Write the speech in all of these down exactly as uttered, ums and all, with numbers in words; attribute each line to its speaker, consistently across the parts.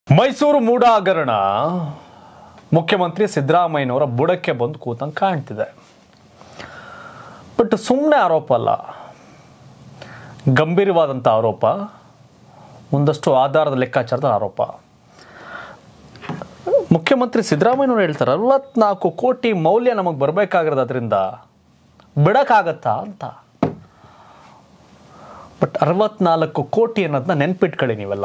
Speaker 1: ಮೈಸೂರು ಮೂಡ ಹಗರಣ ಮುಖ್ಯಮಂತ್ರಿ ಸಿದ್ದರಾಮಯ್ಯನವರ ಬುಡಕ್ಕೆ ಬಂದು ಕೂತಂಗೆ ಕಾಣ್ತಿದೆ. ಬಟ್ ಸುಮ್ಮನೆ ಆರೋಪ ಅಲ್ಲ, ಗಂಭೀರವಾದಂಥ ಆರೋಪ, ಒಂದಷ್ಟು ಆಧಾರದ ಲೆಕ್ಕಾಚಾರದ ಆರೋಪ. ಮುಖ್ಯಮಂತ್ರಿ ಸಿದ್ದರಾಮಯ್ಯನವರು ಹೇಳ್ತಾರೆ ಅರವತ್ನಾಲ್ಕು ಕೋಟಿ ಮೌಲ್ಯ ನಮಗೆ ಬರಬೇಕಾಗಿರೋದ್ರಿಂದ ಬಿಡಕ್ಕಾಗತ್ತಾ ಅಂತ. ಬಟ್ ಅರವತ್ನಾಲ್ಕು ಕೋಟಿ ಅನ್ನೋದನ್ನ ನೆನ್ಪಿಟ್ಕೊಳ್ಳಿ ನೀವೆಲ್ಲ.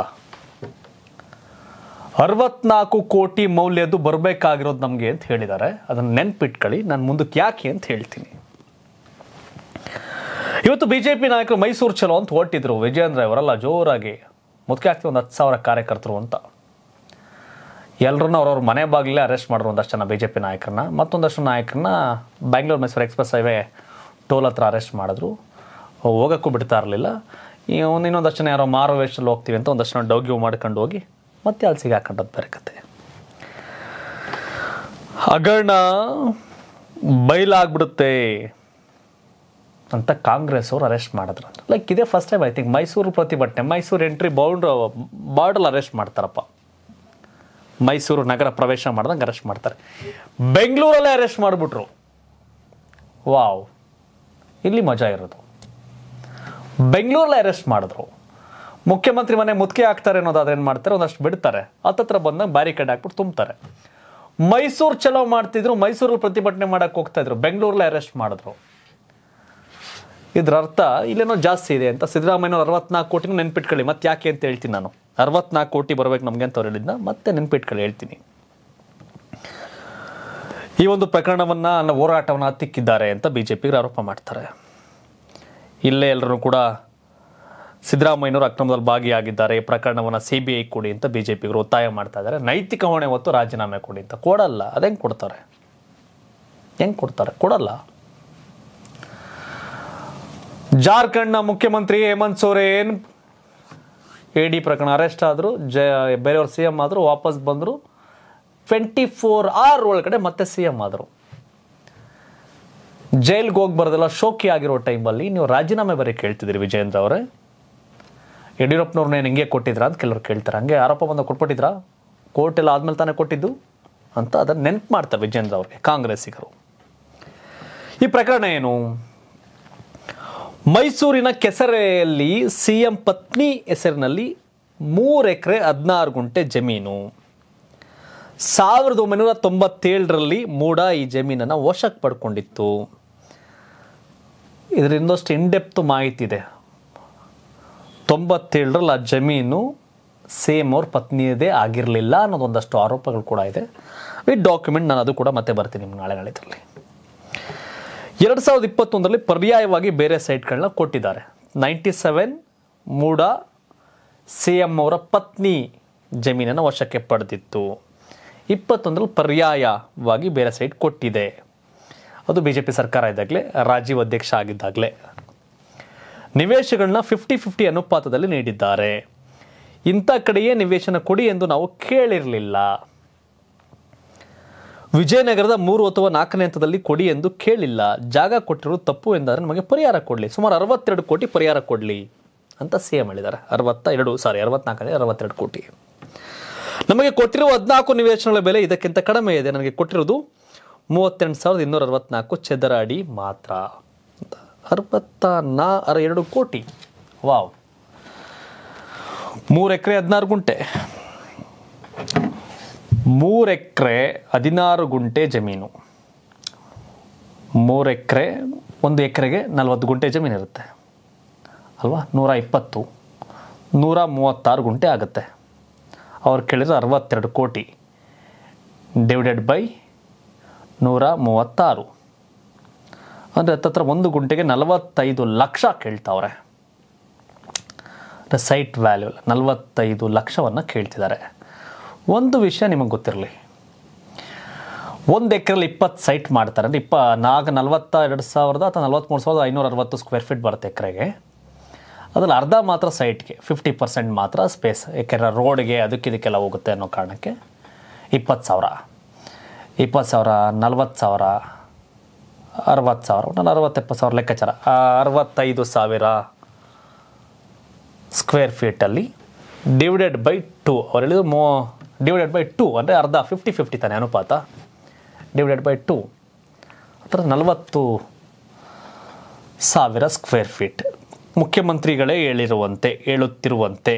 Speaker 1: ಅರವತ್ನಾಲ್ಕು ಕೋಟಿ ಮೌಲ್ಯದ್ದು ಬರಬೇಕಾಗಿರೋದು ನಮಗೆ ಅಂತ ಹೇಳಿದ್ದಾರೆ. ಅದನ್ನು ನೆನ್ಪಿಟ್ಕೊಳ್ಳಿ, ನಾನು ಮುಂದಕ್ಕೆ ಯಾಕೆ ಅಂತ ಹೇಳ್ತೀನಿ. ಇವತ್ತು ಬಿ ಜೆ ಪಿ ನಾಯಕರು ಮೈಸೂರು ಚಲೋ ಅಂತ ಹೊರಟಿದ್ರು. ವಿಜಯೇಂದ್ರ ಅವರೆಲ್ಲ ಜೋರಾಗಿ ಮುದುಕೆ ಆಗ್ತೀವಿ ಒಂದು ಹತ್ತು ಸಾವಿರ ಕಾರ್ಯಕರ್ತರು ಅಂತ ಎಲ್ಲರನ್ನ ಅವ್ರವ್ರ ಮನೆ ಬಾಗಿಲೇ ಅರೆಸ್ಟ್ ಮಾಡಿದ್ರು. ಒಂದಷ್ಟು ಜನ ಬಿ ಜೆ ಪಿ ನಾಯಕರನ್ನ, ಮತ್ತೊಂದಷ್ಟು ನಾಯಕರನ್ನ Bangalore Mysuru express highway toll ಹತ್ರ ಅರೆಸ್ಟ್ ಮಾಡಿದ್ರು. ಹೋಗೋಕ್ಕೂ ಬಿಡ್ತಾ ಇರಲಿಲ್ಲ. ಇನ್ನೊಂದಷ್ಟು ಜನ ಯಾರೋ ಮಾರೋ ವೇಷದಲ್ಲಿ ಹೋಗ್ತೀವಿ ಅಂತ ಒಂದಷ್ಟು ಜನ ಡೌಗ್ಯೂ ಮಾಡ್ಕೊಂಡು ಹೋಗಿ ಮತ್ತೆ ಅಲ್ಲಿ ಸಿಗಾಕೊಂಡದ್ದು ಬೇರೆ ಕತೆ. ಹಗರಣ ಬಯಲಾಗ್ಬಿಡುತ್ತೆ ಅಂತ ಕಾಂಗ್ರೆಸ್ ಅವರು ಅರೆಸ್ಟ್ ಮಾಡಿದ್ರು. ಲೈಕ್ ಇದೇ first time I think Mysuru ಪ್ರತಿಭಟನೆ, Mysuru entry boundary border arrest ಮಾಡ್ತಾರಪ್ಪ. ಮೈಸೂರು ನಗರ ಪ್ರವೇಶ ಮಾಡ್ದಂಗೆ ಅರೆಸ್ಟ್ ಮಾಡ್ತಾರೆ. ಬೆಂಗಳೂರಲ್ಲೇ ಅರೆಸ್ಟ್ ಮಾಡಿಬಿಟ್ರು. ವಾವ್, ಇಲ್ಲಿ ಮಜಾ ಇರೋದು. ಬೆಂಗಳೂರಲ್ಲೇ ಅರೆಸ್ಟ್ ಮಾಡಿದ್ರು. ಮುಖ್ಯಮಂತ್ರಿ ಮನೆ ಮುದುಕೆ ಹಾಕ್ತಾರೆ ಅನ್ನೋದಾದ್ರೆ ಏನು ಮಾಡ್ತಾರೆ, ಒಂದಷ್ಟು ಬಿಡ್ತಾರೆ, ಹತ್ತತ್ರ ಬಂದಾಗ ಬ್ಯಾರಿಕೇಡ್ ಹಾಕ್ಬಿಟ್ಟು ತುಂಬ್ತಾರೆ. ಮೈಸೂರು ಚಲೋ ಮಾಡ್ತಿದ್ರು, ಮೈಸೂರಲ್ಲಿ ಪ್ರತಿಭಟನೆ ಮಾಡಕ್ಕೆ ಹೋಗ್ತಾ ಇದ್ರು, ಬೆಂಗಳೂರಲ್ಲೇ ಅರೆಸ್ಟ್ ಮಾಡಿದ್ರು. ಇದ್ರ ಅರ್ಥ ಇಲ್ಲೇನೋ ಜಾಸ್ತಿ ಇದೆ ಅಂತ. ಸಿದ್ದರಾಮಯ್ಯನವ್ರು ಅರವತ್ನಾಲ್ಕು ಕೋಟಿನೂ ನೆನ್ಪಿಟ್ಕೊಳ್ಳಿ. ಮತ್ತೆ ಯಾಕೆ ಅಂತ ಹೇಳ್ತೀನಿ ನಾನು. ಅರವತ್ನಾಲ್ಕು ಕೋಟಿ ಬರ್ಬೇಕು ನಮಗೆ ಅಂತ ಅವ್ರು ಹೇಳಿದ್ನ ಮತ್ತೆ ನೆನ್ಪಿಟ್ಕೊಳ್ಳಿ ಹೇಳ್ತೀನಿ. ಈ ಒಂದು ಪ್ರಕರಣವನ್ನ ಹೋರಾಟವನ್ನು ಹತ್ತಿಕ್ಕಿದ್ದಾರೆ ಅಂತ ಬಿಜೆಪಿಗೆ ಆರೋಪ ಮಾಡ್ತಾರೆ. ಇಲ್ಲೇ ಎಲ್ಲರೂ ಕೂಡ ಸಿದ್ದರಾಮಯ್ಯನವರು ಅಕ್ರಮದಲ್ಲಿ ಭಾಗಿಯಾಗಿದ್ದಾರೆ, ಪ್ರಕರಣವನ್ನು ಸಿ ಬಿ ಐ ಕೊಡಿ ಅಂತ ಬಿಜೆಪಿಗರು ಒತ್ತಾಯ ಮಾಡ್ತಾ ಇದ್ದಾರೆ. ನೈತಿಕ ಹೊಣೆ ಹೊತ್ತು ರಾಜೀನಾಮೆ ಕೊಡಿ ಅಂತ. ಕೊಡಲ್ಲ. ಅದೇಂಗೆ ಕೊಡ್ತಾರೆ? ಹೆಂಗೆ ಕೊಡ್ತಾರೆ? ಕೊಡಲ್ಲ. ಜಾರ್ಖಂಡ್ನ ಮುಖ್ಯಮಂತ್ರಿ ಹೇಮಂತ್ ಸೊರೇನ್ ಎ ಡಿ ಪ್ರಕರಣ ಅರೆಸ್ಟ್ ಆದರು. ಜ ಬೇರೆಯವ್ರು ಸಿ ಎಂ ಆದರು, ವಾಪಸ್ ಬಂದರು. ಟ್ವೆಂಟಿ ಫೋರ್ ಅವರ್ ಒಳಗಡೆ ಮತ್ತೆ ಸಿ ಎಂ ಆದರು. ಜೈಲ್ಗೆ ಹೋಗಿ ಬರೋದೆಲ್ಲ ಶೋಕಿ ಆಗಿರೋ ಟೈಮಲ್ಲಿ ನೀವು ರಾಜೀನಾಮೆ ಬರೀ ಕೇಳ್ತಿದ್ದೀರಿ ವಿಜಯೇಂದ್ರ ಅವರೇ. ಯಡಿಯೂರಪ್ಪನವ್ರನ್ನೇನು ಹಿಂಗೆ ಕೊಟ್ಟಿದ್ರಾ ಅಂತ ಕೆಲವರು ಕೇಳ್ತಾರೆ. ಹಂಗೆ ಆರೋಪ ಬಂದ ಕೊಟ್ಬಿಟ್ಟಿದ್ರಾ? ಕೋರ್ಟ್ ಎಲ್ಲ ಆದ್ಮೇಲೆ ತಾನೇ ಕೊಟ್ಟಿದ್ದು ಅಂತ ಅದನ್ನು ನೆನಪು ಮಾಡ್ತಾರೆ ವಿಜಯೇಂದ್ರ ಅವ್ರಿಗೆ, ಕಾಂಗ್ರೆಸ್ಸಿಗರು. ಈ ಪ್ರಕರಣ ಏನು? ಮೈಸೂರಿನ ಕೆಸರೆಯಲ್ಲಿ ಸಿ ಎಂ ಪತ್ನಿ ಹೆಸರಿನಲ್ಲಿ ಮೂರು ಎಕರೆ ಹದಿನಾರು ಗುಂಟೆ ಜಮೀನು. ಸಾವಿರದ ಒಂಬೈನೂರ ತೊಂಬತ್ತೇಳರಲ್ಲಿ ಮೂಡ ಈ ಜಮೀನನ್ನು ವಶಕ್ಕೆ ಪಡ್ಕೊಂಡಿತ್ತು. ಇದರಿಂದಷ್ಟು ಇನ್ಡೆಪ್ತ್ ಮಾಹಿತಿ ಇದೆ. ತೊಂಬತ್ತೇಳರಲ್ಲಿ ಆ ಜಮೀನು ಸೇಮ್ ಅವ್ರ ಪತ್ನಿಯದೇ ಆಗಿರಲಿಲ್ಲ ಅನ್ನೋದೊಂದಷ್ಟು ಆರೋಪಗಳು ಕೂಡ ಇದೆ. ವಿತ್ ಡಾಕ್ಯುಮೆಂಟ್ ನಾನು ಅದು ಕೂಡ ಮತ್ತೆ ಬರ್ತೀನಿ ನಿಮ್ಗೆ ನಾಳೆ ನಾಳೆದಲ್ಲಿ. ಎರಡು ಸಾವಿರದ ಇಪ್ಪತ್ತೊಂದರಲ್ಲಿ ಪರ್ಯಾಯವಾಗಿ ಬೇರೆ ಸೈಟ್ಗಳನ್ನ ಕೊಟ್ಟಿದ್ದಾರೆ. Ninety seven MUDA C M ಅವರ ಪತ್ನಿ ಜಮೀನನ್ನು ವಶಕ್ಕೆ ಪಡೆದಿತ್ತು. ಇಪ್ಪತ್ತೊಂದರಲ್ಲಿ ಪರ್ಯಾಯವಾಗಿ ಬೇರೆ ಸೈಟ್ ಕೊಟ್ಟಿದೆ. ಅದು ಬಿ ಜೆ ಪಿ ಸರ್ಕಾರ ಇದ್ದಾಗಲೇ, ರಾಜೀವ್ ಅಧ್ಯಕ್ಷ ಆಗಿದ್ದಾಗಲೇ. ನಿವೇಶಗಳನ್ನ ಫಿಫ್ಟಿ ಫಿಫ್ಟಿ ಅನುಪಾತದಲ್ಲಿ ನೀಡಿದ್ದಾರೆ. ಇಂಥ ಕಡೆಯೇ ನಿವೇಶನ ಕೊಡಿ ಎಂದು ನಾವು ಕೇಳಿರಲಿಲ್ಲ. ವಿಜಯನಗರದ ಮೂರು ಅಥವಾ ನಾಲ್ಕನೇ ಹಂತದಲ್ಲಿ ಕೊಡಿ ಎಂದು ಕೇಳಿಲ್ಲ. ಜಾಗ ಕೊಟ್ಟಿರೋದು ತಪ್ಪು ಎಂದಾದರೆ ನಮಗೆ ಪರಿಹಾರ ಕೊಡಲಿ. ಸುಮಾರು ಅರವತ್ತೆರಡು ಕೋಟಿ ಪರಿಹಾರ ಕೊಡಲಿ ಅಂತ ಸಿ ಎಂ ಹೇಳಿದ್ದಾರೆ. ಅರವತ್ತ ಎರಡು ಸಾರಿ ಅರವತ್ನಾಲ್ಕನೇ ಅರವತ್ತೆರಡು ಕೋಟಿ. ನಮಗೆ ಕೊಟ್ಟಿರುವ ಹದಿನಾಲ್ಕು ನಿವೇಶನಗಳ ಬೆಲೆ ಇದಕ್ಕಿಂತ ಕಡಿಮೆ ಇದೆ. ನನಗೆ ಕೊಟ್ಟಿರೋದು ಮೂವತ್ತೆಂಟು ಸಾವಿರದ ಇನ್ನೂರ ಅರವತ್ನಾಲ್ಕು ಚದರ ಅಡಿ ಮಾತ್ರ. ಅರವತ್ತ ನಾ ಅರ ಎರಡು ಕೋಟಿ. ವಾವ್. ಮೂರು ಎಕರೆ ಹದಿನಾರು ಗುಂಟೆ ಮೂರು ಎಕರೆ ಹದಿನಾರು ಗುಂಟೆ ಜಮೀನು. ಮೂರು ಎಕರೆ ಒಂದು ಎಕರೆಗೆ ನಲ್ವತ್ತು ಗುಂಟೆ ಜಮೀನು ಇರುತ್ತೆ ಅಲ್ವಾ? ನೂರ ಇಪ್ಪತ್ತು ನೂರ ಮೂವತ್ತಾರು ಗುಂಟೆ ಆಗುತ್ತೆ. ಅವ್ರು ಕೇಳಿದ್ರೆ ಅರವತ್ತೆರಡು ಕೋಟಿ ಡಿವೈಡೆಡ್ ಬೈ ನೂರ ಮೂವತ್ತಾರು ಅಂದರೆ ಹತ್ತತ್ರ ಒಂದು ಗುಂಟೆಗೆ ನಲವತ್ತೈದು ಲಕ್ಷ ಕೇಳ್ತಾವ್ರೆ. ಸೈಟ್ ವ್ಯಾಲ್ಯೂ ನಲವತ್ತೈದು ಲಕ್ಷವನ್ನು ಕೇಳ್ತಿದ್ದಾರೆ. ಒಂದು ವಿಷಯ ನಿಮಗೆ ಗೊತ್ತಿರಲಿ, ಒಂದು ಎಕರೆಲ್ಲಿ ಇಪ್ಪತ್ತು ಸೈಟ್ ಮಾಡ್ತಾರೆ ಅಂದರೆ ಇಪ್ಪ ನಾಲ್ಕು ನಲ್ವತ್ತ ಎರಡು ಸಾವಿರದ ಅಥವಾ ನಲ್ವತ್ತ್ಮೂರು ಸಾವಿರದ ಐನೂರ ಅರವತ್ತು ಸ್ಕ್ವೇರ್ ಫೀಟ್ ಬರುತ್ತೆ ಎಕರೆಗೆ. ಅದ್ರಲ್ಲಿ ಅರ್ಧ ಮಾತ್ರ ಸೈಟ್ಗೆ, ಫಿಫ್ಟಿ ಪರ್ಸೆಂಟ್ ಮಾತ್ರ ಸ್ಪೇಸ್. ಯಾಕೆಂದರೆ ರೋಡ್ಗೆ ಅದಕ್ಕೆ ಇದಕ್ಕೆಲ್ಲ ಹೋಗುತ್ತೆ ಅನ್ನೋ ಕಾರಣಕ್ಕೆ ಇಪ್ಪತ್ತು ಸಾವಿರ ಇಪ್ಪತ್ತು ಸಾವಿರ ನಲ್ವತ್ತು ಸಾವಿರ ಅರವತ್ತು ಸಾವಿರ ನಾನು ಅರವತ್ತೆಪ್ಪತ್ತು ಸಾವಿರ ಲೆಕ್ಕಾಚಾರ. ಅರವತ್ತೈದು ಸಾವಿರ ಸ್ಕ್ವೇರ್ ಫೀಟಲ್ಲಿ ಡಿವೈಡೆಡ್ ಬೈ ಟು ಅವ್ರು ಹೇಳಿದ್ರು ಮೋ ಡಿವೈಡೆಡ್ ಬೈ ಟು ಅಂದರೆ ಅರ್ಧ ಫಿಫ್ಟಿ ಫಿಫ್ಟಿ ತಾನೆ ಅನುಪಾತ. ಡಿವೈಡೆಡ್ ಬೈ ಟು ಅಂದರೆ ನಲವತ್ತು ಸಾವಿರ ಸ್ಕ್ವೇರ್ ಫೀಟ್. ಮುಖ್ಯಮಂತ್ರಿಗಳೇ ಹೇಳಿರುವಂತೆ ಹೇಳುತ್ತಿರುವಂತೆ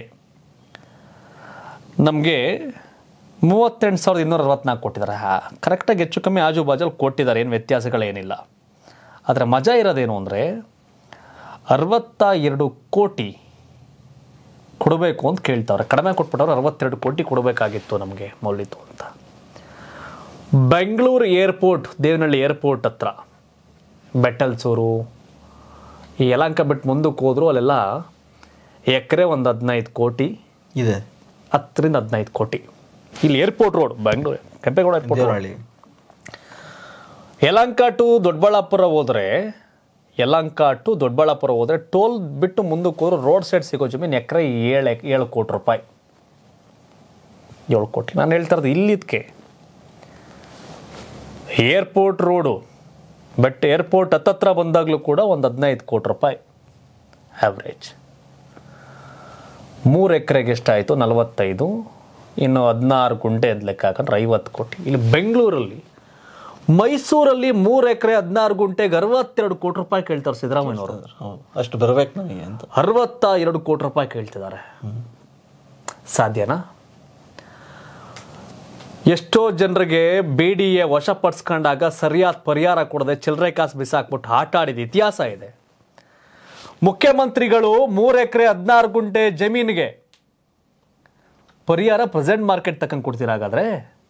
Speaker 1: ನಮಗೆ ಮೂವತ್ತೆಂಟು ಸಾವಿರದ ಇನ್ನೂರ ಅರವತ್ತ್ನಾಲ್ಕು ಕೊಟ್ಟಿದ್ದಾರೆ. ಹಾಂ, ಕರೆಕ್ಟಾಗಿ ಹೆಚ್ಚು ಕಮ್ಮಿ ಆಜು ಬಾಜಲ್ಲಿ ಕೊಟ್ಟಿದ್ದಾರೆ, ಏನು ವ್ಯತ್ಯಾಸಗಳೇನಿಲ್ಲ. ಆದರೆ ಮಜಾ ಇರೋದೇನು ಅಂದರೆ ಅರವತ್ತ ಎರಡು ಕೋಟಿ ಕೊಡಬೇಕು ಅಂತ ಕೇಳ್ತಾವ್ರೆ. ಕಡಿಮೆ ಕೊಟ್ಬಿಟ್ಟವ್ರು ಅರವತ್ತೆರಡು ಕೋಟಿ ಕೊಡಬೇಕಾಗಿತ್ತು ನಮಗೆ ಮೌಲ್ಯತ್ತು ಅಂತ. ಬೆಂಗಳೂರು ಏರ್ಪೋರ್ಟ್, ದೇವನಹಳ್ಳಿ ಏರ್ಪೋರ್ಟ್ ಹತ್ರ ಬೆಟ್ಟಲ್ಸೂರು ಈ ಯಲಹಂಕ ಬಿಟ್ಟು ಮುಂದಕ್ಕೆ ಹೋದ್ರು ಅಲ್ಲೆಲ್ಲ ಎಕರೆ ಒಂದು ಹದಿನೈದು ಕೋಟಿ
Speaker 2: ಇದೆ,
Speaker 1: ಹತ್ತರಿಂದ ಹದಿನೈದು ಕೋಟಿ. ಇಲ್ಲಿ airport road Bengaluru Kempegowda airport road. Yelahanka to Doddaballapur ಹೋದರೆ ಯಲಹಂಕ ಟು ದೊಡ್ಡಬಳ್ಳಾಪುರ ಹೋದರೆ ಟೋಲ್ ಬಿಟ್ಟು ಮುಂದಕ್ಕೆ ಹೋದ್ರೆ ರೋಡ್ ಸೈಡ್ ಸಿಗೋ ಜಮೀನು ಎಕರೆ ಏಳು ಏಳು ಕೋಟಿ ರೂಪಾಯಿ. ಏಳು ಕೋಟಿ ನಾನು ಹೇಳ್ತಾ ಇರೋದು ಇಲ್ಲಿದ್ದಕ್ಕೆ ಏರ್ಪೋರ್ಟ್ ರೋಡು. ಬಟ್ ಏರ್ಪೋರ್ಟ್ ಹತ್ತತ್ರ ಬಂದಾಗಲೂ ಕೂಡ ಒಂದು ಹದಿನೈದು ಕೋಟಿ ರೂಪಾಯಿ ಆ್ಯಾವ್ರೇಜ್. ಮೂರು ಎಕರೆಗೆ ಎಷ್ಟಾಯಿತು? ನಲವತ್ತೈದು. ಇನ್ನು ಹದಿನಾರು ಗುಂಟೆ ಅಂತ ಲೆಕ್ಕ ಹಾಕೊಂಡ್ರೆ ಐವತ್ತು ಕೋಟಿ. ಇಲ್ಲಿ ಬೆಂಗಳೂರಲ್ಲಿ ಮೈಸೂರಲ್ಲಿ ಮೂರು ಎಕರೆ ಹದಿನಾರು ಗುಂಟೆಗೆ ಅರವತ್ತೆರಡು ಕೋಟಿ ರೂಪಾಯಿ ಕೇಳ್ತಾರೆ ಸಿದ್ದರಾಮಯ್ಯನವರು.
Speaker 2: ಅಷ್ಟು ಬರಬೇಕು ನನಗೆ ಅಂತ
Speaker 1: ಅರವತ್ತ ಎರಡು ಕೋಟಿ ರೂಪಾಯಿ ಕೇಳ್ತಿದ್ದಾರೆ. ಸಾಧ್ಯನಾ? ಎಷ್ಟೋ ಜನರಿಗೆ ಬಿ ಡಿ ಎ ವಶಪಡಿಸ್ಕೊಂಡಾಗ ಸರಿಯಾದ ಪರಿಹಾರ ಕೊಡದೆ ಚಿಲ್ಲರೆ ಕಾಸು ಬಿಸಾಕ್ಬಿಟ್ಟು ಆಟ ಆಡಿದ ಇತಿಹಾಸ ಇದೆ. ಮುಖ್ಯಮಂತ್ರಿಗಳು ಮೂರು ಎಕರೆ ಹದಿನಾರು ಗುಂಟೆ ಜಮೀನಿಗೆ ಪರಿಹಾರ ಪ್ರೆಸೆಂಟ್ ಮಾರ್ಕೆಟ್ ತಕ್ಕಂಗೆ ಕೊಡ್ತೀರ? ಹಾಗಾದ್ರೆ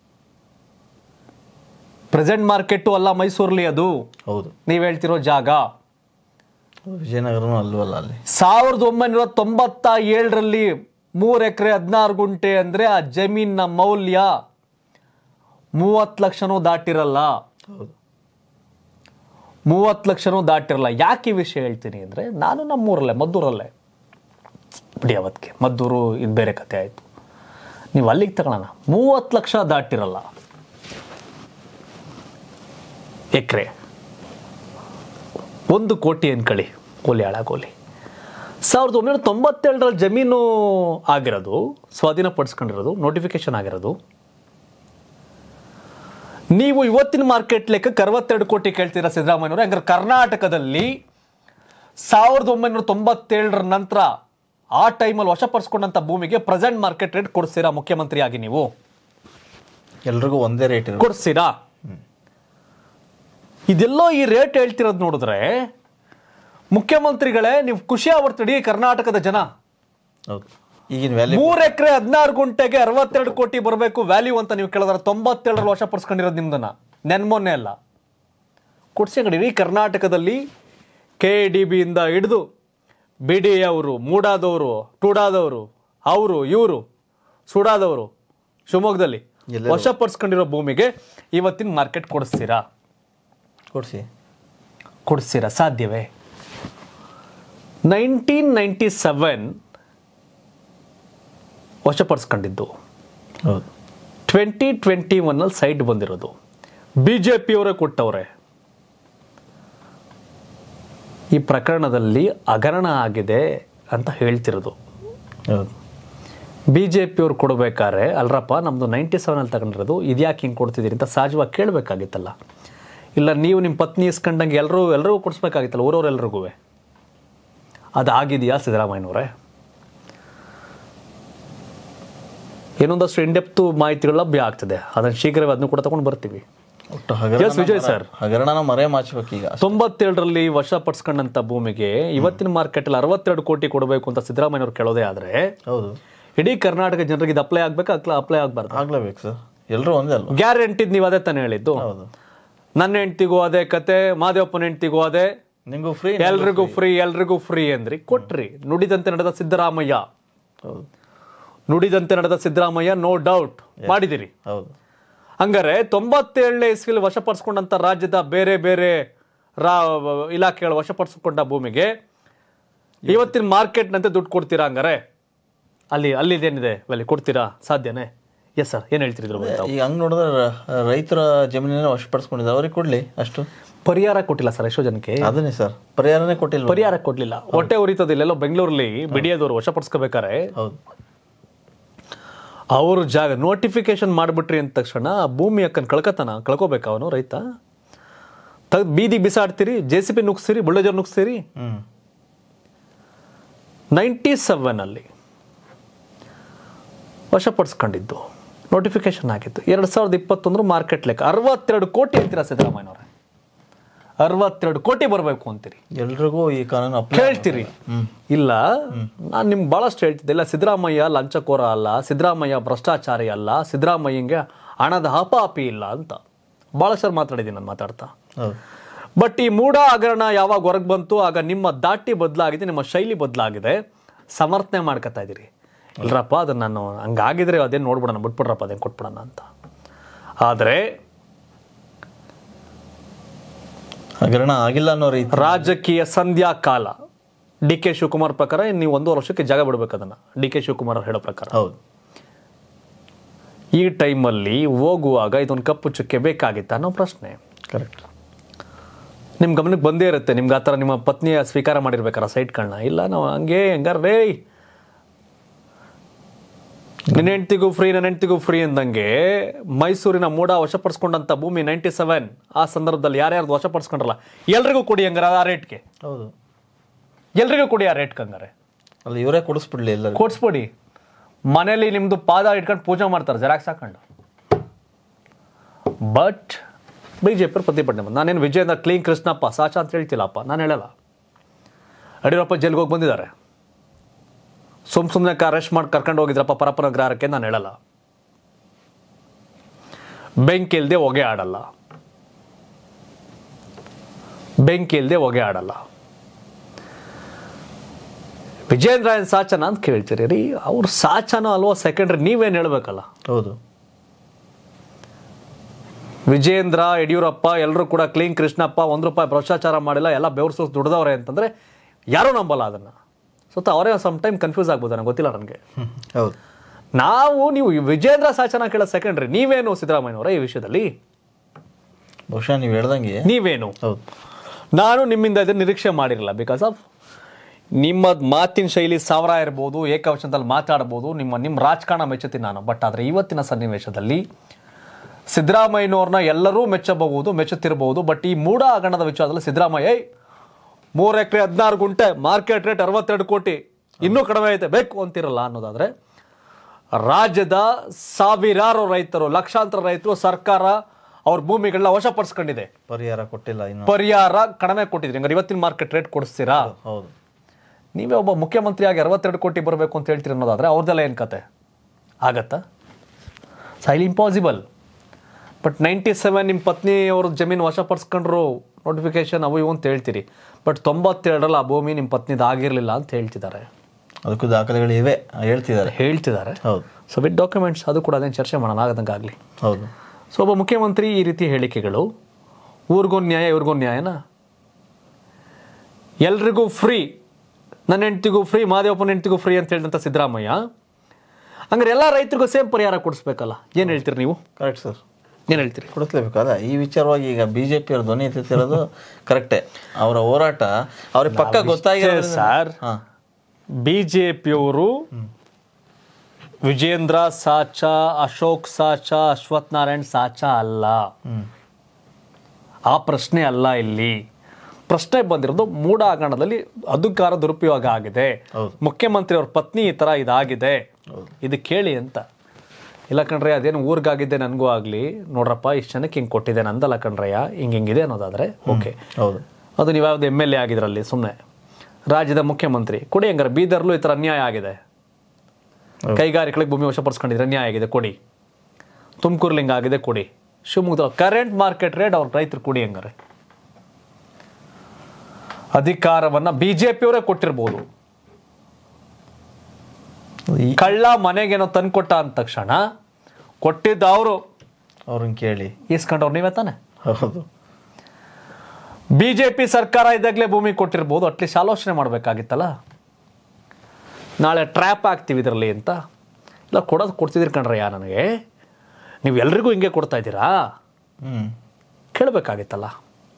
Speaker 1: ಪ್ರೆಸೆಂಟ್ ಮಾರ್ಕೆಟು ಅಲ್ಲ ಮೈಸೂರಲ್ಲಿ ಅದು.
Speaker 2: ಹೌದು,
Speaker 1: ನೀವು ಹೇಳ್ತಿರೋ ಜಾಗ
Speaker 2: ವಿಜಯನಗರನೂ ಅಲ್ವಲ್ಲ. ಅಲ್ಲಿ
Speaker 1: ಸಾವಿರದ ಒಂಬೈನೂರ ತೊಂಬತ್ತ ಏಳರಲ್ಲಿ ಮೂರು ಎಕರೆ ಹದಿನಾರು ಗುಂಟೆ ಅಂದರೆ ಆ ಜಮೀನಿನ ಮೌಲ್ಯ ಮೂವತ್ತು ಲಕ್ಷನೂ ದಾಟಿರಲ್ಲ.
Speaker 2: ಹೌದು,
Speaker 1: ಮೂವತ್ತು ಲಕ್ಷನೂ ದಾಟಿರಲ್ಲ. ಯಾಕೆ ಈ ವಿಷಯ ಹೇಳ್ತೀನಿ ಅಂದರೆ, ನಾನು ನಮ್ಮೂರಲ್ಲೇ ಮದ್ದೂರಲ್ಲೇ ಬಿಡಿ, ಅವತ್ತಿಗೆ ಮದ್ದೂರು ಇದು ಬೇರೆ ಕತೆ ಆಯಿತು. ನೀವು ಅಲ್ಲಿಗೆ ತಗೊಳ್ಳೋಣ, ಮೂವತ್ತು ಲಕ್ಷ ದಾಟಿರಲ್ಲ ಎಕರೆ. ಒಂದು ಕೋಟಿ ಅನ್ಕಳಿ, ಗೋಲಿ ಹಾಳಾಗೋಲಿ. ಸಾವಿರದ ಒಂಬೈನೂರ ತೊಂಬತ್ತೇಳರಲ್ಲಿ ಜಮೀನು ಆಗಿರೋದು, ಸ್ವಾಧೀನಪಡಿಸ್ಕೊಂಡಿರೋದು, ನೋಟಿಫಿಕೇಶನ್ ಆಗಿರೋದು. ನೀವು ಇವತ್ತಿನ ಮಾರ್ಕೆಟ್ ಲೆಕ್ಕಕ್ಕೆ ಅರವತ್ತೆರಡು ಕೋಟಿ ಕೇಳ್ತೀರಾ ಸಿದ್ದರಾಮಯ್ಯವರು. ಹಂಗಾರೆ ಕರ್ನಾಟಕದಲ್ಲಿ ಸಾವಿರದ ಒಂಬೈನೂರ ತೊಂಬತ್ತೇಳರ ನಂತರ ಆ ಟೈಮಲ್ಲಿ ವಶಪಡಿಸ್ಕೊಂಡಂಥ ಭೂಮಿಗೆ ಪ್ರೆಸೆಂಟ್ ಮಾರ್ಕೆಟ್ ರೇಟ್ ಕೊಡಿಸ್ತೀರಾ? ಮುಖ್ಯಮಂತ್ರಿ ಆಗಿ ನೀವು
Speaker 2: ಎಲ್ರಿಗೂ ಒಂದೇ ರೇಟ್
Speaker 1: ಕೊಡಿಸ್ತೀರಾ? ಇದೆಲ್ಲೋ ಈ ರೇಟ್ ಹೇಳ್ತಿರೋದು ನೋಡಿದ್ರೆ ಮುಖ್ಯಮಂತ್ರಿಗಳೇ ನೀವು ಖುಷಿ ಆಗ್ಬಿಡ್ತೀಡಿ ಕರ್ನಾಟಕದ ಜನ.
Speaker 2: ಹೌದು, ಈಗಿನ ವ್ಯಾಲ್ಯೂ
Speaker 1: ಮೂರು ಎಕರೆ ಹದಿನಾರು ಗುಂಟೆಗೆ ಅರವತ್ತೆರಡು ಕೋಟಿ ಬರಬೇಕು ವ್ಯಾಲ್ಯೂ ಅಂತ ನೀವು ಕೇಳಿದ್ರೆ ತೊಂಬತ್ತೇಳರಲ್ಲಿ ವಶಪಡಿಸ್ಕೊಂಡಿರೋದು ನಿಮ್ದನ್ನ ನೆನ್ಮೊನ್ನೆ ಅಲ್ಲ. ಕೊಡ್ಸಿ ಇಡೀ ಕರ್ನಾಟಕದಲ್ಲಿ ಕೆ ಡಿ ಬಿಯಿಂದ ಹಿಡಿದು ಬಿ ಡಿ ಅವರು, ಮೂಡಾದವರು, ಟೂಡಾದವರು, ಅವರು ಇವರು, ಸುಡಾದವರು, ಶಿವಮೊಗ್ಗದಲ್ಲಿ ವಶಪಡಿಸ್ಕೊಂಡಿರೋ ಭೂಮಿಗೆ ಇವತ್ತಿನ ಮಾರ್ಕೆಟ್ ಕೊಡಿಸ್ತೀರಾ?
Speaker 2: ಕೊಡಿಸಿ
Speaker 1: ಕೊಡಿಸ್ತೀರಾ? ಸಾಧ್ಯವೇ? ನೈನ್ಟೀನ್ ನೈಂಟಿ ಸೆವೆನ್ ವಶಪಡಿಸ್ಕೊಂಡಿದ್ದು,
Speaker 2: ಹೌದು,
Speaker 1: ಟ್ವೆಂಟಿ ಟ್ವೆಂಟಿ ಒನ್ನಲ್ಲಿ ಸೈಡ್ ಬಂದಿರೋದು ಬಿ ಜೆ ಪಿಯವರೇ ಕೊಟ್ಟವ್ರೆ. ಈ ಪ್ರಕರಣದಲ್ಲಿ ಹಗರಣ ಆಗಿದೆ ಅಂತ ಹೇಳ್ತಿರೋದು.
Speaker 2: ಹೌದು,
Speaker 1: ಬಿ ಜೆ ಪಿಯವ್ರು ಕೊಡಬೇಕಾದ್ರೆ ಅಲ್ರಪ್ಪ ನಮ್ಮದು ನೈಂಟಿ ಸೆವೆನಲ್ಲಿ ತಗೊಂಡಿರೋದು, ಇದ್ಯಾಕೆ ಹಿಂಗೆ ಕೊಡ್ತಿದ್ದೀರಿ ಅಂತ ಸಹಜವಾಗಿ ಕೇಳಬೇಕಾಗಿತ್ತಲ್ಲ. ಇಲ್ಲ ನೀವು ನಿಮ್ಮ ಪತ್ನಿ ಇಸ್ಕೊಂಡಂಗೆ ಎಲ್ಲರೂ ಎಲ್ಲರಿಗೂ ಕೊಡಿಸ್ಬೇಕಾಗಿತ್ತಲ್ಲ, ಊರವ್ರೆಲ್ರಿಗೂ. ಅದು ಆಗಿದೆಯಾ ಸಿದ್ದರಾಮಯ್ಯನವರೇ? ಏನೊಂದಷ್ಟು ಇಂಡೆಪ್ತು ಮಾಹಿತಿಗಳು ಲಭ್ಯ ಆಗ್ತದೆ, ಅದನ್ನು ಶೀಘ್ರವೇ ಅದನ್ನು ಕೂಡ ತಗೊಂಡು ಬರ್ತೀವಿ.
Speaker 2: ಒಟ್ಟು ಹಗರಣ
Speaker 1: ವಿಜಯ್ ಸರ್,
Speaker 2: ಹಗರಣನ ಮರೆ ಮಾಚಬೇಕು. ಈಗ
Speaker 1: ತೊಂಬತ್ತೇಳರಲ್ಲಿ ವಶಪಡಿಸ್ಕೊಂಡಂತ ಭೂಮಿಗೆ ಇವತ್ತಿನ ಮಾರ್ಕೆಟಲ್ಲಿ ಅರವತ್ತೆರಡು ಕೋಟಿ ಕೊಡಬೇಕು ಅಂತ ಸಿದ್ದರಾಮಯ್ಯವ್ರು ಕೇಳೋದೇ ಆದ್ರೆ,
Speaker 2: ಹೌದು,
Speaker 1: ಇಡೀ ಕರ್ನಾಟಕ ಜನರಿಗೆ ಇದು ಅಪ್ಲೈ ಆಗ್ಬೇಕಾ? ಅಪ್ಲೈ ಆಗ್ಬಾರ್ದು?
Speaker 2: ಆಗ್ಲೇಬೇಕು ಸರ್, ಎಲ್ಲರೂ ಒಂದೇ ಅಲ್ವಾ?
Speaker 1: ಗ್ಯಾರಂಟಿದ್ ನೀವು ಅದೇ ತಾನೇ ಹೇಳಿದ್ದು.
Speaker 2: ಹೌದು,
Speaker 1: ನನ್ನ ಹೆಂಡ್ತಿಗೂ ಅದೇ ಕತೆ, ಮಾದೇವಪ್ಪನ ಹೆಂಡ್ತಿಗೂ ಅದೇ,
Speaker 2: ನಿಂಗೂ ಫ್ರೀ,
Speaker 1: ಎಲ್ರಿಗೂ ಫ್ರೀ, ಎಲ್ರಿಗೂ ಫ್ರೀ ಅಂದ್ರಿ, ಕೊಟ್ರಿ. ನುಡಿದಂತೆ ನಡೆದ ಸಿದ್ದರಾಮಯ್ಯ.
Speaker 2: ಹೌದು,
Speaker 1: ನುಡಿದಂತೆ ನಡೆದ ಸಿದ್ದರಾಮಯ್ಯ, ನೋ ಡೌಟ್ ಮಾಡಿದಿರಿ.
Speaker 2: ಹೌದು.
Speaker 1: ಹಂಗಾರೆ ತೊಂಬತ್ತೇಳನೇ ಇಸ್ವಿಲಿ ವಶಪಡಿಸ್ಕೊಂಡಂತ ರಾಜ್ಯದ ಬೇರೆ ಬೇರೆ ರಾ ಇಲಾಖೆಗಳು ವಶಪಡಿಸ್ಕೊಂಡ ಭೂಮಿಗೆ ಇವತ್ತಿನ ಮಾರ್ಕೆಟ್ನಂತೆ ದುಡ್ಡು ಕೊಡ್ತೀರಾ? ಹಂಗಾರೆ ಅಲ್ಲಿ ಅಲ್ಲಿದೇನಿದೆ ಅಲ್ಲಿ ಕೊಡ್ತೀರಾ? ಸಾಧ್ಯನೇ? ಎಸ್ ಸರ್, ಏನು ಹೇಳ್ತಿದ್ರು?
Speaker 2: ಈಗ ಹಂಗೆ ನೋಡಿದ್ರೆ ರೈತರ ಜಮೀನನ್ನ ವಶಪಡಿಸ್ಕೊಂಡಿದ್ದಾರೆ, ಅವ್ರಿಗೆ ಕೊಡ್ಲಿ. ಅಷ್ಟು
Speaker 1: ಪರಿಹಾರ ಕೊಟ್ಟಿಲ್ಲ ಸರ್ ಎಷ್ಟೋ ಜನಕ್ಕೆ.
Speaker 2: ಅದನ್ನೇ ಸರ್, ಪರಿಹಾರನೇ ಕೊಟ್ಟಿಲ್ಲ.
Speaker 1: ಪರಿಹಾರ ಕೊಡ್ಲಿಲ್ಲ. ಹೊಟ್ಟೆ ಉರಿತದಿಲ್ಲ. ಎಲ್ಲೋ ಬೆಂಗಳೂರಲ್ಲಿ ಬಿಡಿಯೋದವರು ವಶಪಡಿಸ್ಕೋಬೇಕಾರೆ
Speaker 2: ಹೌದು
Speaker 1: ಅವರು ಜಾಗ ನೋಟಿಫಿಕೇಶನ್ ಮಾಡಿಬಿಟ್ರಿ ಅಂದ ತಕ್ಷಣ ಭೂಮಿ ಅಕ್ಕನ ಕಳ್ಕೊತಾನ ಕಳ್ಕೊಬೇಕು ಅವನು ರೈತ ತೆಗೆದು ಬೀದಿ ಬಿಸಾಡ್ತೀರಿ ಜೆ ಸಿ ಪಿ ನುಗ್ಸ್ತೀರಿ ಬುಲ್ಡೋಜರ್ ನುಗ್ಸ್ತೀರಿ
Speaker 2: ಹ್ಮ್
Speaker 1: ನೈಂಟಿ ಸೆವೆನಲ್ಲಿ ವಶಪಡಿಸ್ಕೊಂಡಿದ್ದು ನೋಟಿಫಿಕೇಶನ್ ಆಗಿತ್ತು ಎರಡು ಸಾವಿರದ ಇಪ್ಪತ್ತೊಂದರ ಮಾರ್ಕೆಟ್ ಲೆಕ್ಕ ಅರವತ್ತೆರಡು ಕೋಟಿ ಅಂತೀರಾ ಸಿದ್ದರಾಮಯ್ಯನವ್ರೆ ಅರವತ್ತೆರಡು ಕೋಟಿ ಬರಬೇಕು ಅಂತೀರಿ
Speaker 2: ಎಲ್ರಿಗೂ ಈ ಕಾನೂನು ಅಪ್ಲೈ
Speaker 1: ಹೇಳ್ತೀರಿ ಇಲ್ಲ ನಾನು ನಿಮ್ಗೆ ಭಾಳಷ್ಟು ಹೇಳ್ತಿದ್ದೆ ಇಲ್ಲ ಸಿದ್ದರಾಮಯ್ಯ ಲಂಚಕೋರ ಅಲ್ಲ ಸಿದ್ದರಾಮಯ್ಯ ಭ್ರಷ್ಟಾಚಾರಿ ಅಲ್ಲ ಸಿದ್ದರಾಮಯ್ಯಂಗೆ ಹಣದ ಹಪಾಪಿ ಇಲ್ಲ ಅಂತ ಭಾಳಷ್ಟು ಮಾತಾಡಿದ್ದೀನಿ ನಾನು ಮಾತಾಡ್ತಾ
Speaker 2: ಹೌದು
Speaker 1: ಬಟ್ ಈ ಮೂಢ ಹಗರಣ ಯಾವಾಗ ಹೊರಗೆ ಬಂತು ಆಗ ನಿಮ್ಮ ದಾಟಿ ಬದಲಾಗಿದೆ ನಿಮ್ಮ ಶೈಲಿ ಬದಲಾಗಿದೆ ಸಮರ್ಥನೆ ಮಾಡ್ಕೊತಾ ಇದ್ದೀರಿ ಇಲ್ರಪ್ಪ ಅದನ್ನು ನಾನು ಹಂಗಾಗಿದ್ರೆ ಅದೇನು ನೋಡ್ಬಿಡೋಣ ಬಿಟ್ಬಿಡ್ರಪ್ಪ ಅದೇನು ಕೊಟ್ಬಿಡೋಣ ಅಂತ ಆದರೆ
Speaker 2: ಹಗರಣ ಆಗಿಲ್ಲ ಅನ್ನೋ ರೀತಿ
Speaker 1: ರಾಜಕೀಯ ಸಂಧ್ಯಾ ಕಾಲ ಡಿ ಕೆ ಶಿವಕುಮಾರ್ ಪ್ರಕಾರ ನೀವು ಒಂದೂವರೆ ವರ್ಷಕ್ಕೆ ಜಾಗ ಬಿಡ್ಬೇಕು ಅದನ್ನು ಡಿ ಕೆ ಶಿವಕುಮಾರ್ ಹೇಳೋ ಪ್ರಕಾರ
Speaker 2: ಹೌದು
Speaker 1: ಈ ಟೈಮಲ್ಲಿ ಹೋಗುವಾಗ ಇದೊಂದು ಕಪ್ಪು ಚುಕ್ಕೆ ಬೇಕಾಗಿತ್ತ ಅನ್ನೋ ಪ್ರಶ್ನೆ
Speaker 2: ಕರೆಕ್ಟ್
Speaker 1: ನಿಮ್ಮ ಗಮನಕ್ಕೆ ಬಂದೇ ಇರುತ್ತೆ ನಿಮ್ಗೆ ಆ ಥರ ನಿಮ್ಮ ಪತ್ನಿಯ ಸ್ವೀಕಾರ ಮಾಡಿರ್ಬೇಕಾರ ಸೈಟ್ಗಳನ್ನ ಇಲ್ಲ ನಾವು ಹಂಗೆ ಹೆಂಗಾರ ರೇ ನಿನ್ನ ಹೆಂಡ್ತಿಗೂ ಫ್ರೀ ನನ್ನ ಹೆಂಡ್ತಿಗೂ ಫ್ರೀ ಅಂದಂಗೆ ಮೈಸೂರಿನ ಮೂಡ ವಶಪಡಿಸ್ಕೊಂಡಂಥ ಭೂಮಿ ನೈಂಟಿ ಸೆವೆನ್ ಆ ಸಂದರ್ಭದಲ್ಲಿ ಯಾರ್ಯಾರ್ದು ವಶಪಡಿಸ್ಕೊಂಡ್ರಲ್ಲ ಎಲ್ರಿಗೂ ಕೊಡಿ ಹಂಗಾರೆ ಆ ರೇಟ್ಗೆ
Speaker 2: ಹೌದು
Speaker 1: ಎಲ್ರಿಗೂ ಕೊಡಿ ಆ ರೇಟ್ಗೆ ಹಂಗಾರೆ
Speaker 2: ಅಲ್ಲ ಇವರೇ ಕೊಡಿಸ್ಬಿಡ್ಲಿ ಎಲ್ಲ
Speaker 1: ಕೊಡ್ಸ್ಬಿಡಿ ಮನೇಲಿ ನಿಮ್ಮದು ಪಾದ ಇಟ್ಕೊಂಡು ಪೂಜೆ ಮಾಡ್ತಾರೆ ಜೆರಾಕ್ಸ್ ಹಾಕೊಂಡು ಬಟ್ ಬಿ ಜೆ ಪಿ ಪ್ರತಿಭಟನೆ ಬಂದು ನಾನೇನು ವಿಜಯೇಂದ್ರ ಕ್ಲೀನ್ ಕೃಷ್ಣಪ್ಪ ಸಾಚ ಅಂತ ಹೇಳ್ತಿಲ್ಲಪ್ಪ ನಾನು ಹೇಳಲ್ಲ ಯಡಿಯೂರಪ್ಪ ಜೈಲ್ಗೆ ಹೋಗಿ ಬಂದಿದ್ದಾರೆ ಸುಮ್ ಸುಮ್ಮನೆ ಅರೆಸ್ಟ್ ಮಾಡಿ ಕರ್ಕೊಂಡು ಹೋಗಿದ್ರಪ್ಪ ಪರಪ್ಪನ ಗ್ರಹಕ್ಕೆ ನಾನು ಹೇಳಲ್ಲ ಬೆಂಕಿ ಇಲ್ಲದೆ ಹೊಗೆ ಆಡಲ್ಲ ಬೆಂಕಿ ಇಲ್ಲದೆ ಹೊಗೆ ಆಡಲ್ಲ ವಿಜಯೇಂದ್ರ ಏನು ಸಾಚನ ಅಂತ ಕೇಳ್ತೀರಿ ರೀ ಅವ್ರು ಸಾಚನೋ ಅಲ್ವೋ ಸೆಕೆಂಡ್ರಿ ನೀವೇನು ಹೇಳ್ಬೇಕಲ್ಲ
Speaker 2: ಹೌದು
Speaker 1: ವಿಜಯೇಂದ್ರ ಯಡಿಯೂರಪ್ಪ ಎಲ್ಲರೂ ಕೂಡ ಕ್ಲೀನ್ ಕೃಷ್ಣಪ್ಪ ಒಂದು ರೂಪಾಯಿ ಭ್ರಷ್ಟಾಚಾರ ಮಾಡಿಲ್ಲ ಎಲ್ಲ ಬೆವರು ಸೋಸ್ ದುಡ್ದವ್ರೆ ಅಂತಂದರೆ ಯಾರೂ ನಂಬಲ್ಲ ಅದನ್ನು ಸ್ವತಃ ಅವರೇ ಸಮ್ ಟೈಮ್ ಕನ್ಫ್ಯೂಸ್ ಆಗ್ಬೋದು ನನಗೆ ಗೊತ್ತಿಲ್ಲ ನನಗೆ
Speaker 2: ಹೌದು
Speaker 1: ನಾವು ನೀವು ವಿಜಯೇಂದ್ರ ಸಾಚನ ಕೇಳೋ ಸೆಕೆಂಡ್ರಿ ನೀವೇನು ಸಿದ್ದರಾಮಯ್ಯನವರೇ ಈ ವಿಷಯದಲ್ಲಿ
Speaker 2: ಬಹುಶಃ ನೀವು ಹೇಳ್ದಂಗೆ
Speaker 1: ನೀವೇನು
Speaker 2: ಹೌದು
Speaker 1: ನಾನು ನಿಮ್ಮಿಂದ ಇದನ್ನು ನಿರೀಕ್ಷೆ ಮಾಡಿರಲಿಲ್ಲ ಬಿಕಾಸ್ ಆಫ್ ನಿಮ್ಮ ಮಾತಿನ ಶೈಲಿ ಸಾವಿರ ಇರ್ಬೋದು ಏಕವಚನದಲ್ಲಿ ಮಾತಾಡ್ಬೋದು ನಿಮ್ಮ ನಿಮ್ಮ ರಾಜಕಾರಣ ಮೆಚ್ಚುತ್ತೀನಿ ನಾನು ಬಟ್ ಆದರೆ ಇವತ್ತಿನ ಸನ್ನಿವೇಶದಲ್ಲಿ ಸಿದ್ದರಾಮಯ್ಯನವ್ರನ್ನ ಎಲ್ಲರೂ ಮೆಚ್ಚಬಹುದು ಮೆಚ್ಚುತ್ತಿರಬಹುದು ಬಟ್ ಈ ಮೂಢ ಹಗರಣದ ವಿಚಾರದಲ್ಲಿ ಸಿದ್ದರಾಮಯ್ಯ ಮೂರು ಎಕರೆ ಹದಿನಾರು ಗುಂಟೆ ಮಾರ್ಕೆಟ್ ರೇಟ್ ಅರವತ್ತೆರಡು ಕೋಟಿ ಇನ್ನೂ ಕಡಿಮೆ ಐತೆ ಬೇಕು ಅಂತಿರಲ್ಲ ಅನ್ನೋದಾದರೆ ರಾಜ್ಯದ ಸಾವಿರಾರು ರೈತರು ಲಕ್ಷಾಂತರ ರೈತರು ಸರ್ಕಾರ ಅವ್ರ ಭೂಮಿಗಳನ್ನ ವಶಪಡಿಸ್ಕೊಂಡಿದೆ
Speaker 2: ಪರಿಹಾರ ಕೊಟ್ಟಿಲ್ಲ ಇನ್ನು
Speaker 1: ಪರಿಹಾರ ಕಡಿಮೆ ಕೊಟ್ಟಿದ್ರಿ ಹಂಗಾರೆ ಇವತ್ತಿನ ಮಾರ್ಕೆಟ್ ರೇಟ್ ಕೊಡಿಸ್ತೀರಾ
Speaker 2: ಹೌದು
Speaker 1: ನೀವೇ ಒಬ್ಬ ಮುಖ್ಯಮಂತ್ರಿಯಾಗಿ ಅರವತ್ತೆರಡು ಕೋಟಿ ಬರಬೇಕು ಅಂತ ಹೇಳ್ತೀರಿ ಅನ್ನೋದಾದರೆ ಅವ್ರದ್ದೆಲ್ಲ ಏನು ಕತೆ ಆಗತ್ತಾ ಸೈಲಿ ಇಂಪಾಸಿಬಲ್ ಬಟ್ ನೈಂಟಿ ಸೆವೆನ್ ನಿಮ್ಮ ಪತ್ನಿ ಅವ್ರ ಜಮೀನು ವಶಪಡಿಸ್ಕೊಂಡ್ರು ನೋಟಿಫಿಕೇಶನ್ ಅವು ಇವು ಅಂತ ಹೇಳ್ತೀರಿ ಬಟ್ ತೊಂಬತ್ತೆರಡರಲ್ಲಿ ಆ ಭೂಮಿ ನಿಮ್ಮ ಪತ್ನಿದು ಆಗಿರಲಿಲ್ಲ ಅಂತ ಹೇಳ್ತಿದ್ದಾರೆ
Speaker 2: ಅದಕ್ಕೂ ದಾಖಲೆಗಳು ಇವೆ ಹೇಳ್ತಿದ್ದಾರೆ
Speaker 1: ಹೇಳ್ತಿದ್ದಾರೆ
Speaker 2: ಹೌದು
Speaker 1: ಸೊ ವಿತ್ ಡಾಕ್ಯುಮೆಂಟ್ಸ್ ಅದು ಕೂಡ ಅದೇನು ಚರ್ಚೆ ಮಾಡೋಣ ಆಗದಂಗೆ ಆಗಲಿ
Speaker 2: ಹೌದು
Speaker 1: ಸೊ ಒಬ್ಬ ಮುಖ್ಯಮಂತ್ರಿ ಈ ರೀತಿ ಹೇಳಿಕೆಗಳು ಊರಿಗೊಂದು ನ್ಯಾಯ ಇವ್ರಿಗೊಂದು ನ್ಯಾಯನಾ ಎಲ್ರಿಗೂ ಫ್ರೀ ನನ್ನ ಹೆಂಡ್ತಿಗೂ ಫ್ರೀ ಮಾದೇವಪ್ಪನ ಹೆಂಡ್ತಿಗೂ ಫ್ರೀ ಅಂತ ಹೇಳಿದಂಥ ಸಿದ್ದರಾಮಯ್ಯ ಹಂಗಾರೆ ಎಲ್ಲ ರೈತರಿಗೂ ಸೇಮ್ ಪರಿಹಾರ ಕೊಡಿಸ್ಬೇಕಲ್ಲ ಏನು ಹೇಳ್ತೀರಿ ನೀವು
Speaker 2: ಕರೆಕ್ಟ್ ಸರ್
Speaker 1: ಏನು ಹೇಳ್ತೀರಿ
Speaker 2: ಕೊಡಿಸ್ಲೇಬೇಕಾದ ಈ ವಿಚಾರವಾಗಿ ಈಗ ಬಿ ಜೆ ಪಿಯವ್ರ ಧ್ವನಿ ಎತ್ತಿರೋದು ಕರೆಕ್ಟೇ ಅವರ ಹೋರಾಟ ಅವ್ರಿಗೆ ಪಕ್ಕ ಗೊತ್ತಾಗಿದೆ
Speaker 1: ಸರ್
Speaker 2: ಹಾಂ
Speaker 1: ಬಿ ಜೆ ಪಿಯವರು ವಿಜೇಂದ್ರ ಸಾಚ ಅಶೋಕ್ ಸಾಚ ಅಶ್ವಥ್ ನಾರಾಯಣ್ ಸಾಚ ಅಲ್ಲ ಆ ಪ್ರಶ್ನೆ ಅಲ್ಲ ಇಲ್ಲಿ ಪ್ರಶ್ನೆ ಬಂದಿರೋದು ಮೂಢ ಹಗರಣದಲ್ಲಿ ಅಧಿಕಾರ ದುರುಪಯೋಗ ಆಗಿದೆ ಮುಖ್ಯಮಂತ್ರಿ ಅವ್ರ ಪತ್ನಿ ಈ ಥರ ಇದಾಗಿದೆ ಇದು ಕೇಳಿ ಅಂತ ಇಲ್ಲ ಕಣ್ರಯ್ಯ ಅದೇನು ಊರಿಗಾಗಿದ್ದೆ ನನಗೂ ಆಗಲಿ ನೋಡ್ರಪ್ಪ ಇಷ್ಟು ಜನಕ್ಕೆ ಹಿಂಗೆ ಕೊಟ್ಟಿದೆ ನಂದಲ್ಲ ಕಣ್ರಯ್ಯ ಹಿಂಗೆ ಹಿಂಗಿದೆ ಅನ್ನೋದಾದರೆ ಓಕೆ
Speaker 2: ಹೌದು
Speaker 1: ಅದು ನೀವು ಯಾವ್ದು ಎಮ್ ಎಲ್ ಎ ಆಗಿದ್ರಲ್ಲಿ ಸುಮ್ಮನೆ ರಾಜ್ಯದ ಮುಖ್ಯಮಂತ್ರಿ ಕೊಡಿ ಹಂಗಾರೆ ಬೀದರ್ಲು ಈ ಥರ ಅನ್ಯಾಯ ಆಗಿದೆ ಕೈಗಾರಿಕೆಗಳಿಗೆ ಭೂಮಿ ವಶಪಡಿಸ್ಕೊಂಡಿದ್ರೆ ಅನ್ಯಾಯ ಆಗಿದೆ ಕೊಡಿ ತುಮಕೂರಲ್ಲಿ ಹಿಂಗೆ ಆಗಿದೆ ಕೊಡಿ ಶಿವಮೊಗ್ಗದ ಕರೆಂಟ್ ಮಾರ್ಕೆಟ್ ರೇಟ್ ಅವ್ರ ರೈತರು ಕೊಡಿ ಹಂಗಾರೆ ಅಧಿಕಾರವನ್ನ ಬಿಜೆಪಿಯವರೇ ಕೊಟ್ಟಿರ್ಬೋದು ಕಳ್ಳ ಮನೆಗೇನೋ ತಂದ್ಕೊಟ್ಟ ಅಂದ ತಕ್ಷಣ ಕೊಟ್ಟಿದ್ದ ಅವರು
Speaker 2: ಅವ್ರನ್ನ ಕೇಳಿ
Speaker 1: ಇಸ್ಕೊಂಡವ್ರು ನೀವೇ ತಾನೆ
Speaker 2: ಹೌದು
Speaker 1: ಬಿಜೆಪಿ ಸರ್ಕಾರ ಇದ್ದಾಗಲೇ ಭೂಮಿ ಕೊಟ್ಟಿರ್ಬೋದು ಅಟ್ಲೀಸ್ಟ್ ಆಲೋಚನೆ ಮಾಡಬೇಕಾಗಿತ್ತಲ್ಲ ನಾಳೆ ಟ್ರ್ಯಾಪ್ ಆಗ್ತೀವಿ ಇದರಲ್ಲಿ ಅಂತ ಇಲ್ಲ ಕೊಡೋದು ಕೊಡ್ತಿದ್ದೀರಿ ಕಣ್ರಯ್ಯ ನನಗೆ ನೀವು ಎಲ್ರಿಗೂ ಹಿಂಗೆ ಕೊಡ್ತಾ ಇದ್ದೀರಾ
Speaker 2: ಹ್ಞೂ
Speaker 1: ಕೇಳಬೇಕಾಗಿತ್ತಲ್ಲ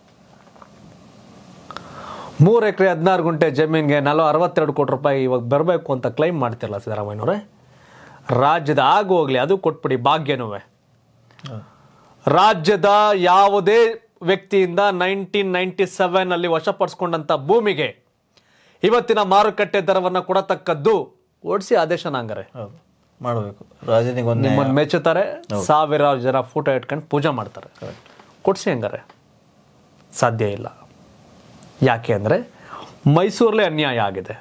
Speaker 1: ಮೂರು ಎಕರೆ ಹದಿನಾರು ಗುಂಟೆ ಜಮೀನಿಗೆ ನಲವ ಅರವತ್ತೆರಡು ಕೋಟಿ ರೂಪಾಯಿ ಇವಾಗ ಬರಬೇಕು ಅಂತ ಕ್ಲೈಮ್ ಮಾಡ್ತಿರಲ್ಲ ಸಿದ್ದರಾಮಯ್ಯನವರೇ ರಾಜ್ಯದ ಆಗು ಹೋಗ್ಲಿ ಅದು ಕೊಟ್ಬಿಡಿ ಭಾಗ್ಯನೂ ರಾಜ್ಯದ ಯಾವುದೇ ವ್ಯಕ್ತಿಯಿಂದ ನೈನ್ಟೀನ್ ನೈನ್ಟಿ ಸೆವೆನ್ ಅಲ್ಲಿ ವಶಪಡಿಸ್ಕೊಂಡಂತ ಭೂಮಿಗೆ ಇವತ್ತಿನ ಮಾರುಕಟ್ಟೆ ದರವನ್ನು ಕೊಡತಕ್ಕದ್ದು ಓಡಿಸಿ ಆದೇಶನ ಹಂಗಾರೆ
Speaker 2: ಮಾಡಬೇಕು. ರಾಜನಿಗೊಂದು
Speaker 1: ನಿಮ್ಮನ್ನು ಮೆಚ್ಚುತ್ತಾರೆ, ಸಾವಿರಾರು ಜನ ಫೋಟೋ ಇಟ್ಕೊಂಡು ಪೂಜೆ ಮಾಡ್ತಾರೆ. ಕೊಡ್ಸಿ ಹಂಗಾರೆ ಸಾಧ್ಯ ಇಲ್ಲ. ಯಾಕೆ ಅಂದರೆ ಮೈಸೂರಲ್ಲೇ ಅನ್ಯಾಯ ಆಗಿದೆ.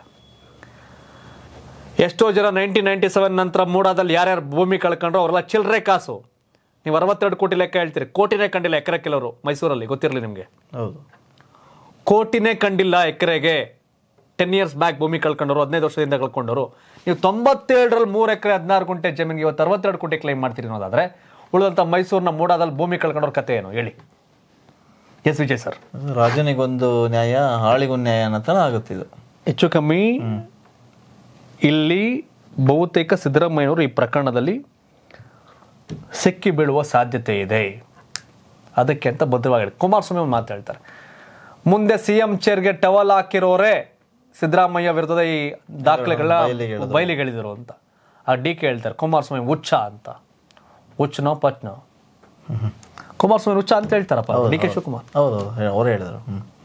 Speaker 1: ಎಷ್ಟೋ ಜನ ನೈನ್ಟೀನ್ ನೈನ್ಟಿ ಸೆವೆನ್ ನಂತರ ಮೂಡಾದಲ್ಲಿ ಯಾರ್ಯಾರು ಭೂಮಿ ಕಳ್ಕೊಂಡ್ರು ಅವರೆಲ್ಲ ಚಿಲ್ಲರೆ ಕಾಸು. ನೀವು ಅರವತ್ತೆರಡು ಕೋಟಿ ಲೆಕ್ಕ ಹೇಳ್ತೀರಿ, ಕೋಟಿನೇ ಕಂಡಿಲ್ಲ ಎಕರೆ ಕೆಲವರು ಮೈಸೂರಲ್ಲಿ, ಗೊತ್ತಿರಲಿ ನಿಮಗೆ.
Speaker 2: ಹೌದು,
Speaker 1: ಕೋಟಿನೇ ಕಂಡಿಲ್ಲ ಎಕರೆಗೆ. ಟೆನ್ ಇಯರ್ಸ್ ಬ್ಯಾಕ್ ಭೂಮಿ ಕಳ್ಕೊಂಡವರು, ಹದಿನೈದು ವರ್ಷದಿಂದ ಕಳ್ಕೊಂಡವರು. ನೀವು ತೊಂಬತ್ತೇಳರಲ್ಲಿ ಮೂರು ಎಕರೆ ಹದಿನಾರು ಗುಂಟೆ ಜಮೀನಿಗೆ ಇವತ್ತು ಅರವತ್ತೆರಡು ಕೋಟಿ ಕ್ಲೈಮ್ ಮಾಡ್ತೀರಿ ಅನ್ನೋದಾದ್ರೆ ಉಳಿದಂಥ ಮೈಸೂರಿನ ಮೂಡಾದಲ್ಲಿ ಭೂಮಿ ಕಳ್ಕೊಂಡವ್ರ ಕತೆ ಏನು ಹೇಳಿ? ಎಸ್ ವಿಜಯ್ ಸರ್,
Speaker 2: ರಾಜನಿಗೊಂದು ನ್ಯಾಯ ಹಾಳಿಗೊಂದು ನ್ಯಾಯ ಅನ್ನೋ ಥರ ಆಗುತ್ತಿದೆ
Speaker 1: ಹೆಚ್ಚು ಕಮ್ಮಿ. ಇಲ್ಲಿ ಬಹುತೇಕ ಸಿದ್ದರಾಮಯ್ಯನವರು ಈ ಪ್ರಕರಣದಲ್ಲಿ ಸಿಕ್ಕಿ ಬೀಳುವ ಸಾಧ್ಯತೆ ಇದೆ. ಅದಕ್ಕೆ ಅಂತ ಭದ್ರವಾಗಿ ಕುಮಾರಸ್ವಾಮಿ ಒಂದು ಮಾತು ಹೇಳ್ತಾರೆ, ಮುಂದೆ ಸಿ ಎಂ ಚೇರ್ಗೆ ಟವಲ್ ಹಾಕಿರೋರೇ ಸಿದ್ದರಾಮಯ್ಯ ವಿರುದ್ಧದ ಈ ದಾಖಲೆಗಳ ಬಯಲಿಗೆಳಿದರು ಅಂತ. ಆ ಡಿ ಕೆ ಹೇಳ್ತಾರೆ ಕುಮಾರಸ್ವಾಮಿ ಹುಚ್ಚ ಅಂತ. ಹುಚ್ಚನೋ ಪಚ್ನೋ? ಕುಮಾರಸ್ವಾಮಿ ಹುಚ್ಚ ಅಂತ ಹೇಳ್ತಾರಪ್ಪ ಡಿ ಕೆ ಶಿವಕುಮಾರ್.
Speaker 2: ಹೌದು, ಅವರೇ ಹೇಳಿದರು.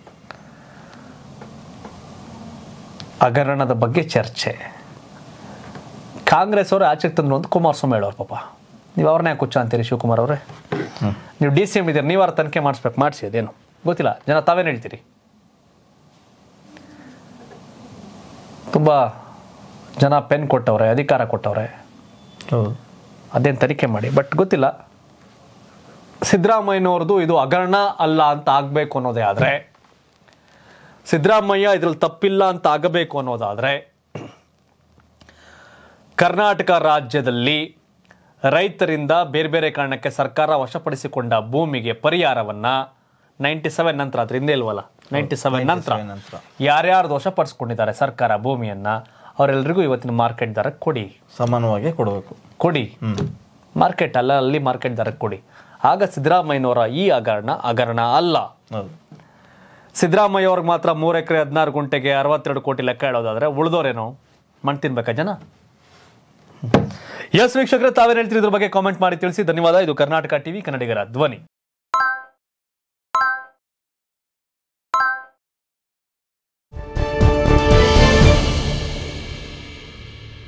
Speaker 1: ಹಗರಣದ ಬಗ್ಗೆ ಚರ್ಚೆ ಕಾಂಗ್ರೆಸ್ ಅವರು ಆಚೆಗೆ ತಂದ್ರು ಅಂತ ಕುಮಾರಸ್ವಾಮಿ ಹೇಳೋರು. ಪಾಪ ನೀವು ಅವ್ರನ್ನ ಯಾಕೆ ಹುಚ್ಚ ಅಂತೀರಿ ಶಿವಕುಮಾರ್ ಅವರೇ? ನೀವು ಡಿ ಸಿ ಎಂ ಇದ್ದೀರಿ, ನೀವು ಅವ್ರ ತನಿಖೆ ಮಾಡಿಸ್ಬೇಕು, ಮಾಡಿಸಿ, ಅದೇನು ಗೊತ್ತಿಲ್ಲ. ಜನ ತಾವೇನು ಹೇಳ್ತೀರಿ? ತುಂಬ ಜನ ಪೆನ್ ಕೊಟ್ಟವ್ರೆ, ಅಧಿಕಾರ ಕೊಟ್ಟವ್ರೆ, ಅದೇನು ತನಿಖೆ ಮಾಡಿ. ಬಟ್ ಗೊತ್ತಿಲ್ಲ, ಸಿದ್ದರಾಮಯ್ಯನವ್ರದ್ದು ಇದು ಹಗರಣ ಅಲ್ಲ ಅಂತ ಆಗಬೇಕು ಅನ್ನೋದೇ ಆದರೆ, ಸಿದ್ದರಾಮಯ್ಯ ಇದ್ರಲ್ಲಿ ತಪ್ಪಿಲ್ಲ ಅಂತ ಆಗಬೇಕು ಅನ್ನೋದಾದರೆ, ಕರ್ನಾಟಕ ರಾಜ್ಯದಲ್ಲಿ ರೈತರಿಂದ ಬೇರೆ ಬೇರೆ ಕಾರಣಕ್ಕೆ ಸರ್ಕಾರ ವಶಪಡಿಸಿಕೊಂಡ ಭೂಮಿಗೆ ಪರಿಹಾರವನ್ನು ನೈಂಟಿ ಸೆವೆನ್ ನಂತರ, ಅದ್ರ ಹಿಂದೆ ಇಲ್ವಲ್ಲ, ನೈಂಟಿ ಸೆವೆನ್ ನಂತರ ಯಾರ್ಯಾರ್ದು ವಶಪಡಿಸ್ಕೊಂಡಿದ್ದಾರೆ ಸರ್ಕಾರ ಭೂಮಿಯನ್ನು, ಅವರೆಲ್ಲರಿಗೂ ಇವತ್ತಿನ ಮಾರ್ಕೆಟ್ ದರಕ್ಕೆ ಕೊಡಿ,
Speaker 2: ಸಮಾನವಾಗಿ ಕೊಡಬೇಕು,
Speaker 1: ಕೊಡಿ. ಮಾರ್ಕೆಟ್ ಅಲ್ಲ, ಅಲ್ಲಿ ಮಾರ್ಕೆಟ್ ದರಕ್ಕೆ ಕೊಡಿ. ಆಗ ಸಿದ್ದರಾಮಯ್ಯನವರ ಈ ಹಗರಣ ಹಗರಣ ಅಲ್ಲ. ಸಿದ್ದರಾಮಯ್ಯ ಅವ್ರಿಗೆ ಮಾತ್ರ ಮೂರು ಎಕರೆ ಹದಿನಾರು ಗುಂಟೆಗೆ ಅರವತ್ತೆರಡು ಕೋಟಿ ಲೆಕ್ಕ ಹೇಳೋದಾದ್ರೆ ಉಳಿದೋರೇನೋ ಮಣ್ಣು ತಿನ್ಬೇಕಾ ಜನ? ಎಸ್ ವೀಕ್ಷಕರೇ, ತಾವೇನು ಹೇಳ್ತೀರಿ ಇದ್ರ ಬಗ್ಗೆ ಕಾಮೆಂಟ್ ಮಾಡಿ ತಿಳಿಸಿ. ಧನ್ಯವಾದ. ಇದು ಕರ್ನಾಟಕ ಟಿವಿ, ಕನ್ನಡಿಗರ ಧ್ವನಿ.